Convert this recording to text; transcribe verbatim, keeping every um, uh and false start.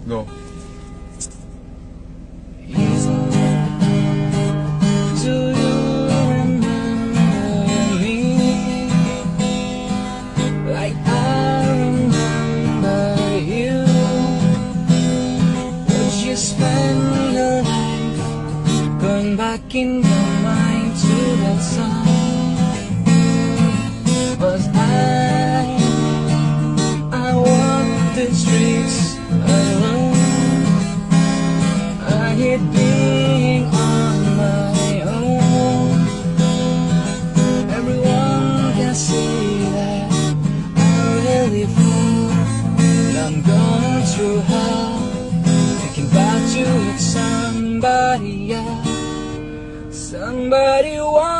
Go. Do you remember me like I remember you? Would you spend your life going back in your mind to that song? Was I, I walk the streets alone. I hate being on my own. Everyone can see that I really feel that I'm going through hell, thinking about you with somebody else. Somebody wants